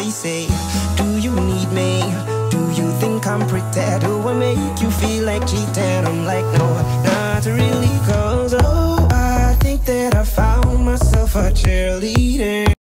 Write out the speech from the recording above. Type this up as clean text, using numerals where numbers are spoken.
she say, do you need me? Do you think I'm pretty? Do I make you feel like cheating? I'm like, no, not really.